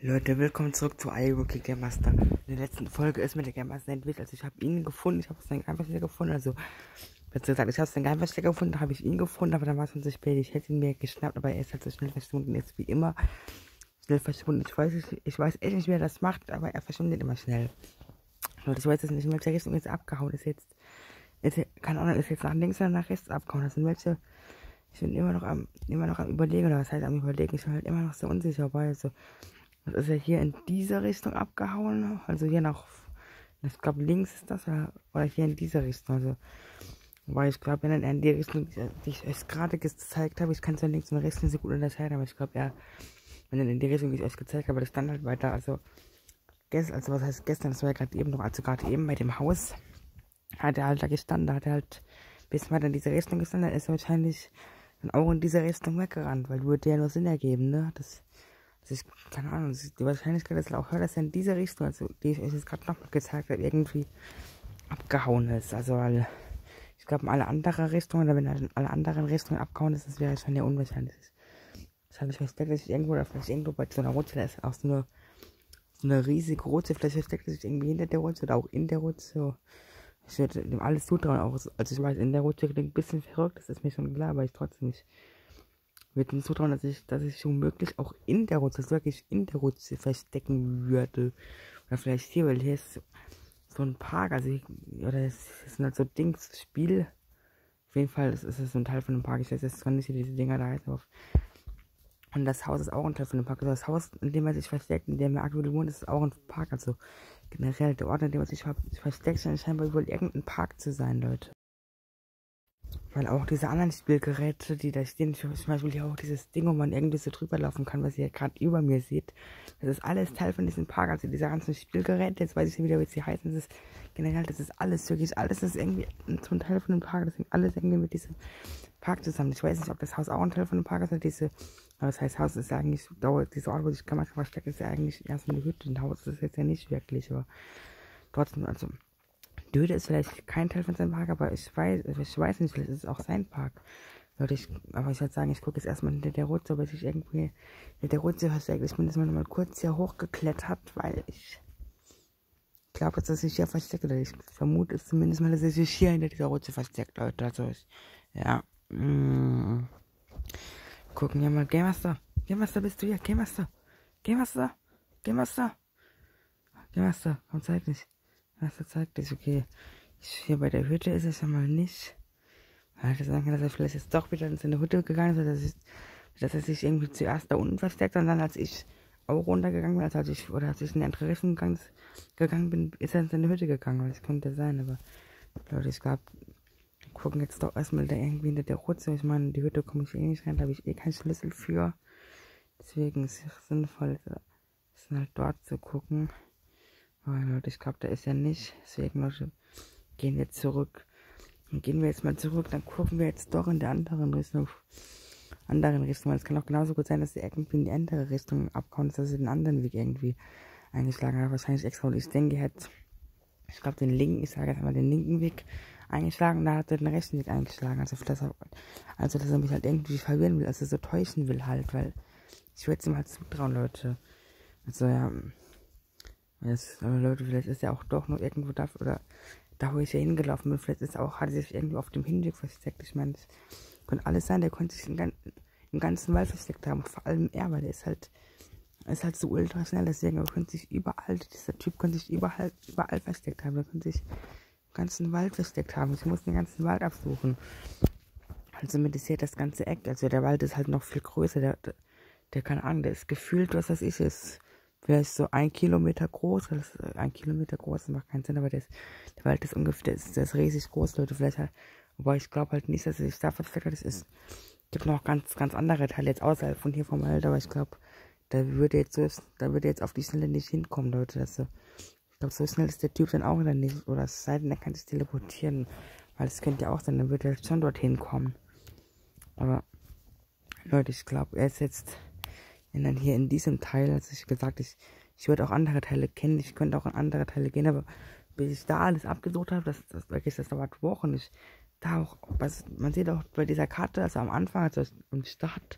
Leute, willkommen zurück zu iRookie Game Master. In der letzten Folge ist mir der Game Master entwickelt. Also ich habe ihn gefunden, ich habe seinen Geheimverstecker gefunden. Also, besser gesagt, ich habe seinen Geheimverstecker gefunden, da habe ich ihn gefunden, aber dann war es schon zu spät. Ich hätte ihn mir geschnappt, aber er ist halt so schnell verschwunden. Jetzt wie immer schnell verschwunden. Ich weiß echt nicht, wie er das macht, aber er verschwindet immer schnell. Leute, ich weiß jetzt nicht, in welche Richtung jetzt abgehauen ist. Keine Ahnung, ist jetzt nach links oder nach rechts abgehauen. Das sind welche. Ich bin immer noch am Überlegen, oder was heißt am Überlegen? Ich bin halt immer noch so unsicher, weil so. Das ist ja hier in diese Richtung abgehauen. Also hier nach, ich glaube links ist das, oder hier in diese Richtung. Also, weil ich glaube, wenn er in die Richtung, die ich euch gerade gezeigt habe, ich kann es ja links und rechts nicht so gut unterscheiden, aber ich glaube, wenn er in die Richtung, die ich euch gezeigt habe, das dann halt weiter, also was heißt gestern, das war ja gerade eben noch, also gerade eben bei dem Haus, hat er halt da gestanden, da hat er halt bis weiter in diese Richtung gestanden, dann ist er wahrscheinlich dann auch in diese Richtung weggerannt, weil würde ja nur Sinn ergeben, ne, keine Ahnung, die Wahrscheinlichkeit, dass er auch hört, dass er in diese Richtung, also die ich euch jetzt gerade noch gezeigt habe, irgendwie abgehauen ist. Also, weil ich glaube, in alle andere Richtungen, oder wenn er in alle anderen Richtungen abgehauen ist, das wäre schon ja unwahrscheinlich. Das habe ich versteckt, dass ich irgendwo, oder vielleicht irgendwo bei so einer Rutsche, da ist auch so eine riesige Rutsche, vielleicht versteckt er sich irgendwie hinter der Rutsche oder auch in der Rutsche. So. Ich würde dem alles zutrauen, auch, also ich weiß, in der Rutsche klingt ein bisschen verrückt, das ist mir schon klar, aber ich trotzdem nicht. Würde ihm zutrauen, dass ich womöglich auch in der Rutsche, wirklich in der Rutsche verstecken würde. Oder vielleicht hier, weil hier ist so ein Park, oder es sind halt so Dings, Spiel. Auf jeden Fall ist es so ein Teil von dem Park. Ich weiß jetzt zwar nicht, wie diese Dinger da heißen, aber und das Haus ist auch ein Teil von dem Park. Also das Haus, in dem er sich versteckt, in dem er aktuell wohnt, ist auch ein Park. Also generell der Ort, in dem er sich versteckt, scheint scheinbar wohl irgendein Park zu sein, Leute. Weil auch diese anderen Spielgeräte, die da stehen, zum Beispiel hier auch dieses Ding, wo man irgendwie so drüber laufen kann, was ihr gerade über mir seht, das ist alles Teil von diesem Park. Also diese ganzen Spielgeräte, jetzt weiß ich nicht wieder, wie sie heißen, das ist alles, wirklich alles ist irgendwie so ein Teil von dem Park, das hängt alles irgendwie mit diesem Park zusammen. Ich weiß nicht, ob das Haus auch ein Teil von dem Park ist, aber das heißt, Haus ist ja eigentlich, dieser Ort, wo sich Kamera versteckt, ist ja eigentlich erst eine Hütte. Ein Haus ist es jetzt ja nicht wirklich, aber trotzdem, also die Hütte ist vielleicht kein Teil von seinem Park, aber ich weiß nicht, vielleicht ist es auch sein Park. Leute, aber ich würde sagen, ich gucke jetzt erstmal hinter der Rutsche, ob er sich irgendwie hinter der Rutsche versteckt. Ich bin jetzt mal kurz hier hochgeklettert, weil ich glaube, dass er sich hier versteckt, oder ich vermute es zumindest mal, dass er sich hier hinter dieser Rutsche versteckt, Leute. Also, gucken wir mal. Game Master, bist du hier? Game Master, komm, zeig dich. Okay. Hier bei der Hütte ist es ja mal nicht. Hätte sagen können, dass er vielleicht jetzt doch wieder in seine Hütte gegangen ist, dass er sich irgendwie zuerst da unten versteckt und dann, als ich auch runtergegangen bin, als ich in die andere Richtung gegangen bin, ist er in seine Hütte gegangen. Das könnte sein, aber Leute, ich glaube, wir gucken jetzt doch erstmal da irgendwie hinter der Rutsche. Ich meine, die Hütte komme ich eh nicht rein, da habe ich eh keinen Schlüssel für. Deswegen ist es sinnvoll, halt dort zu gucken. Aber Leute, ich glaube, da ist ja nicht. Deswegen, Leute, gehen wir zurück. Dann gehen wir jetzt mal zurück. Dann gucken wir jetzt doch in der anderen Richtung. Weil es kann auch genauso gut sein, dass sie irgendwie in die andere Richtung abkommen, dass sie den anderen Weg irgendwie eingeschlagen hat. Wahrscheinlich extra. Und ich denke, ich glaube, den linken Weg eingeschlagen. Da hat er den rechten Weg eingeschlagen. Also, dass er mich halt irgendwie verwirren will. Also, so täuschen will halt. Weil ich würde es ihm halt zutrauen, Leute. Also, ja. Aber Leute, vielleicht ist er auch doch noch irgendwo da, oder da, wo ich ja hingelaufen bin, vielleicht hat er sich irgendwo auf dem Hinweg versteckt. Ich meine, das könnte alles sein, der könnte sich im ganzen Wald versteckt haben, vor allem er, weil er ist halt so ultra schnell, deswegen dieser Typ könnte sich überall versteckt haben, der könnte sich im ganzen Wald versteckt haben. Ich muss den ganzen Wald absuchen. Also meditiert das ganze Eck, also der Wald ist halt noch viel größer, der keine Ahnung, der ist gefühlt, was das ist vielleicht so 1 Kilometer groß. 1 Kilometer groß, das macht keinen Sinn, aber der Wald ist ungefähr, der ist riesig groß, Leute. Vielleicht halt, wobei ich glaube halt nicht, dass er sich da versteckt hat. Gibt noch ganz, ganz andere Teile jetzt außerhalb von hier vom Wald, aber ich glaube, da würde jetzt auf die Schnelle nicht hinkommen, Leute. Ich glaube, so schnell ist der Typ dann auch wieder nicht. Oder es sei denn, er kann sich teleportieren. Weil es könnte ja auch sein, dann würde er schon dorthin kommen. Aber, Leute, ich glaube, er ist jetzt dann hier in diesem Teil, als ich gesagt, ich würde auch andere Teile kennen, ich könnte auch in andere Teile gehen, aber bis ich da alles abgesucht habe, das dauert Wochen. Man sieht auch bei dieser Karte, also am Anfang, also im Start,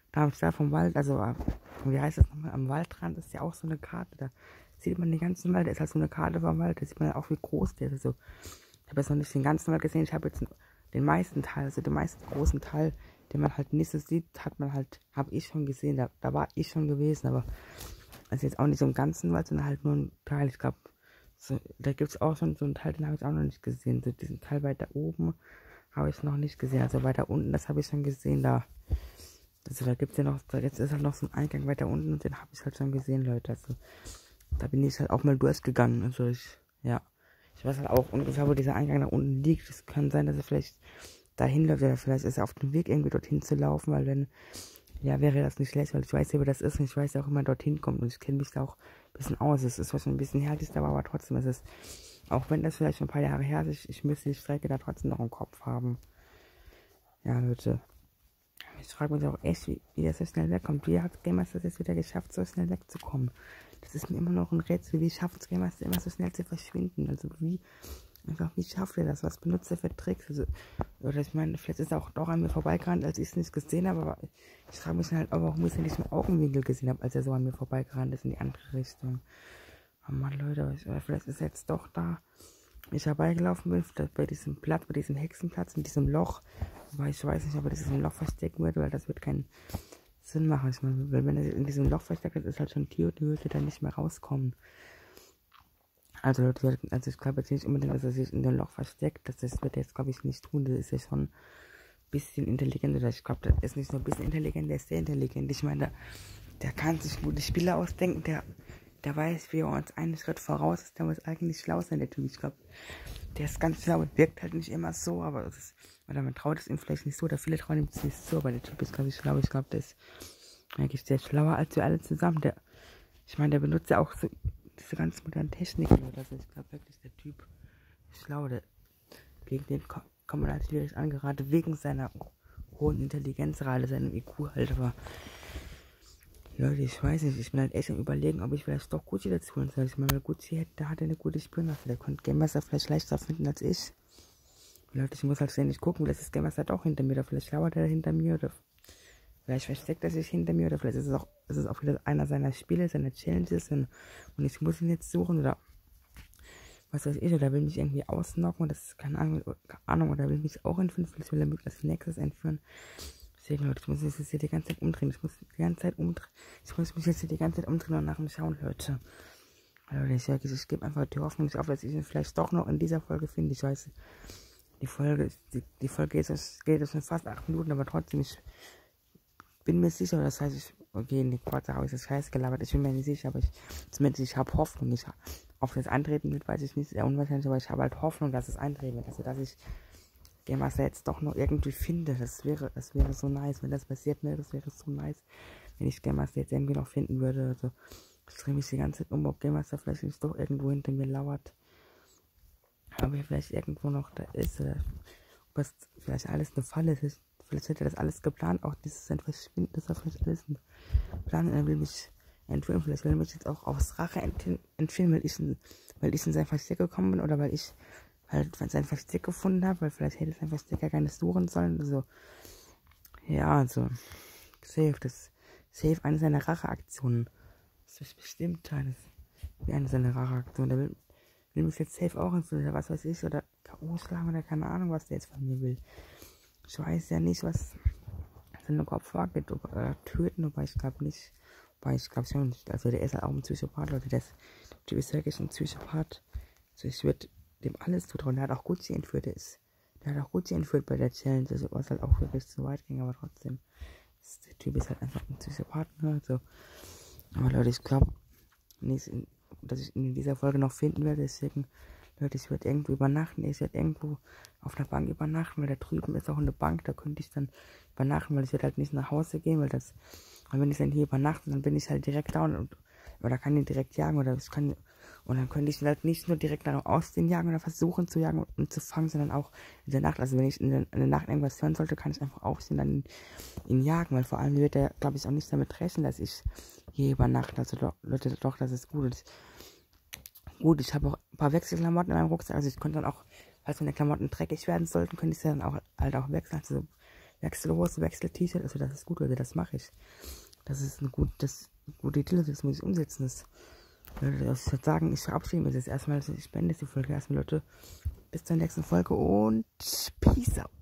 Da am Start vom Wald, also, wie heißt das nochmal, am Waldrand ist ja auch so eine Karte, da sieht man den ganzen Wald, da ist halt so eine Karte vom Wald, da sieht man ja auch, wie groß der ist. Also, ich habe jetzt noch nicht den ganzen Wald gesehen, ich habe jetzt den meisten Teil, also den meisten großen Teil, den man halt nicht so sieht, habe ich schon gesehen, da war ich schon gewesen, aber also jetzt auch nicht so im ganzen Wald, sondern halt nur ein Teil, ich glaube, so, da gibt es auch schon so einen Teil, den habe ich auch noch nicht gesehen, so diesen Teil weiter oben habe ich noch nicht gesehen, also weiter unten, das habe ich schon gesehen, also da gibt es ja noch, jetzt ist halt noch so ein Eingang weiter unten und den habe ich halt schon gesehen, Leute, also da bin ich halt auch mal durchgegangen, also ich weiß halt auch ungefähr, wo dieser Eingang nach unten liegt. Es kann sein, dass er vielleicht dahin läuft oder vielleicht ist er auf dem Weg, irgendwie dorthin zu laufen, weil dann, ja, wäre das nicht schlecht, weil ich weiß ja, wo das ist und ich weiß ja auch, wie man dorthin kommt und ich kenne mich da auch ein bisschen aus. Es ist zwar schon ein bisschen her, aber trotzdem ist es, auch wenn das vielleicht schon ein paar Jahre her ist, ich müsste die Strecke da trotzdem noch im Kopf haben. Ja, Leute. Ich frage mich auch echt, wie das so schnell wegkommt. Wie hat Game Master das jetzt wieder geschafft, so schnell wegzukommen? Das ist mir immer noch ein Rätsel. Wie schafft es Game Master immer so schnell zu verschwinden? Also wie schafft er das? Was benutzt er für Tricks? Also, oder ich meine, vielleicht ist er auch doch an mir vorbeigerannt, als ich es nicht gesehen habe, aber ich frage mich halt auch, warum ich es nicht im Augenwinkel gesehen habe, als er so an mir vorbeigerannt ist in die andere Richtung. Oh Mann, Leute, oder vielleicht ist er jetzt doch da, wie ich herbeigelaufen bin, bei diesem Platz, bei diesem Hexenplatz, in diesem Loch. Wobei ich weiß nicht, ob er dieses Loch verstecken wird, weil das wird keinen Sinn machen. Ich meine, wenn er in diesem Loch versteckt ist, ist halt schon Tür und die würde dann nicht mehr rauskommen. Also Leute, also ich glaube jetzt nicht unbedingt, dass er sich in dem Loch versteckt. Das wird er jetzt, glaube ich, nicht tun. Das ist ja schon ein bisschen intelligent. Oder ich glaube, das ist nicht nur ein bisschen intelligent, der ist sehr intelligent. Ich meine, der kann sich gute Spiele ausdenken, der weiß, wie er uns einen Schritt voraus ist, der muss eigentlich schlau sein, der Typ. Ich glaube, der ist ganz schlau, wirkt halt nicht immer so, aber oder man traut es ihm vielleicht nicht so, oder viele trauen ihm es nicht so, aber der Typ ist, glaube ich, schlau. Ich glaube, der ist eigentlich sehr schlauer als wir alle zusammen. Ich meine, der benutzt ja auch so diese ganz modernen Techniken. Also ich glaube wirklich, der Typ ist schlau. Gegen den kommt man halt schwierig an, gerade wegen seiner hohen Intelligenzrate, seinem IQ halt, aber Leute, ich weiß nicht, ich bin halt echt am Überlegen, ob ich vielleicht doch Gucci dazu holen soll. Ich meine, weil Gucci da hat er eine gute Spürnachricht. Der konnte Game Master vielleicht leichter finden als ich. Leute, ich muss halt ständig gucken, vielleicht ist Game Master doch hinter mir, oder vielleicht lauert er hinter mir, oder vielleicht versteckt er sich hinter mir, oder vielleicht ist es auch wieder einer seiner Spiele, seiner Challenges, und ich muss ihn jetzt suchen, oder was weiß ich, oder will mich irgendwie ausnocken, oder das ist keine Ahnung, oder will mich auch entführen, vielleicht will er mich als nächstes entführen. Deswegen, Leute, ich muss mich jetzt hier die ganze Zeit umdrehen. Ich muss mich jetzt hier die ganze Zeit umdrehen und nach ihm schauen, Leute. Leute, ich gebe einfach die Hoffnung nicht auf, dass ich ihn vielleicht doch noch in dieser Folge finde. Ich weiß, die Folge geht jetzt schon fast 8 Minuten, aber trotzdem, ich bin mir sicher, das heißt, okay, in die Quarte habe ich das Scheiß gelabert, ich bin mir nicht sicher, aber ich habe Hoffnung. Ob das eintreten wird, weiß ich nicht, sehr unwahrscheinlich, aber ich habe halt Hoffnung, dass es eintreten wird, also dass ich Game Master jetzt doch noch irgendwie finde. Das wäre so nice, wenn das passiert, ne? Das wäre so nice, wenn ich Game Master jetzt irgendwie noch finden würde. Also ich drehe mich die ganze Zeit um, ob Game Master vielleicht nicht doch irgendwo hinter mir lauert. Aber er vielleicht irgendwo noch da ist. Ob das vielleicht alles eine Falle ist. Vielleicht hat er das alles geplant, auch dieses sein Verschwinden, das war vielleicht alles ein Plan, und er will mich entführen. Vielleicht will er mich jetzt auch aus Rache entführen, weil ich in sein Versteck gekommen bin, oder weil ich halt sein Versteck gefunden habe, weil vielleicht hätte sein Versteck ja gar nicht suchen sollen. Also, ja, also, safe eine seiner Racheaktionen. Das ist bestimmt wie eine seiner Racheaktionen. Der will mich jetzt safe auch entführen, oder was weiß ich, oder K.O. schlagen, oder keine Ahnung, was der jetzt von mir will. Ich weiß ja nicht, was seine Kopf vorgeht, oder töten, wobei ich glaube nicht. Wobei ich glaube schon nicht. Also, der ist halt auch ein Psychopath, Leute. Der ist wirklich ein Psychopath. Also, ich würde dem alles zutrauen. Der hat auch Gucci entführt. Der hat auch Gucci entführt bei der Challenge. Also, was halt auch wirklich zu weit ging, aber trotzdem. Der Typ ist halt einfach ein Psychopath. Ne? Also, aber Leute, ich glaube, dass ich ihn in dieser Folge noch finden werde. Deswegen, Leute, ich werde irgendwo übernachten. Ich werde irgendwo auf einer Bank übernachten, weil da drüben ist auch eine Bank. Da könnte ich dann übernachten, weil ich werde halt nicht nach Hause gehen, weil wenn ich dann hier übernachte, dann bin ich halt direkt da oder kann ihn direkt jagen, und dann könnte ich ihn halt nicht nur direkt nach dem Aussehen jagen oder versuchen zu jagen und zu fangen, sondern auch in der Nacht. Also wenn ich in der Nacht irgendwas hören sollte, kann ich einfach aufstehen und dann ihn jagen, weil vor allem wird er, glaube ich, auch nicht damit rechnen, dass ich hier übernachte. Also Leute, doch, das ist gut. Ich habe auch ein paar Wechselklamotten in meinem Rucksack, also ich könnte dann auch, falls meine Klamotten dreckig werden sollten, könnte ich sie dann auch halt auch wechseln. Also Wechselhose, Wechsel-T-Shirt, also das ist gut, Leute, das mache ich. Das ist eine gute Idee, das muss ich umsetzen. Ich würde sagen, ich verabschiede mich jetzt erstmal, ich beende die Folge erstmal, Leute. Bis zur nächsten Folge und Peace out.